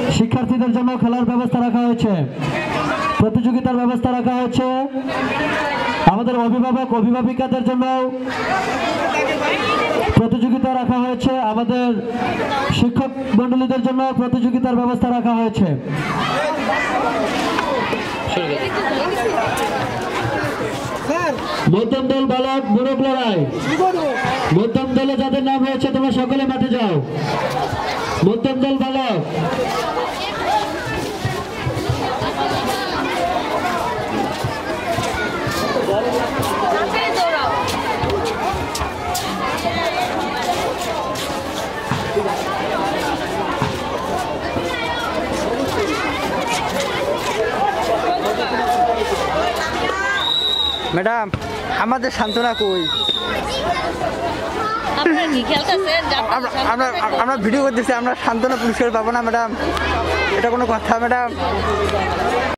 শিক্ষার্থীদের জন্য খেলার ব্যবস্থা রাখা হয়েছে, প্রতিযোগিতার ব্যবস্থা রাখা হয়েছে। আমাদের অভিভাবক অভিভাবিকাদের জন্য প্রতিযোগিতা রাখা হয়েছে, আমাদের শিক্ষক মণ্ডলীদের জন্য প্রতিযোগিতার ব্যবস্থা রাখা হয়েছে। মধ্যম দল বালক মোরগ লড়াই, মধ্যম দলে যাদের নাম হয়েছে তোমরা সকলে মাঠে যাও। মধ্যম দল বালক ম্যাডাম আমাদের সান্ত্বনা কই? আমরা ভিডিও করতেছি, আমরা সান্ত্বনা পুরস্কার পাবো না ম্যাডাম? এটা কোনো কথা ম্যাডাম?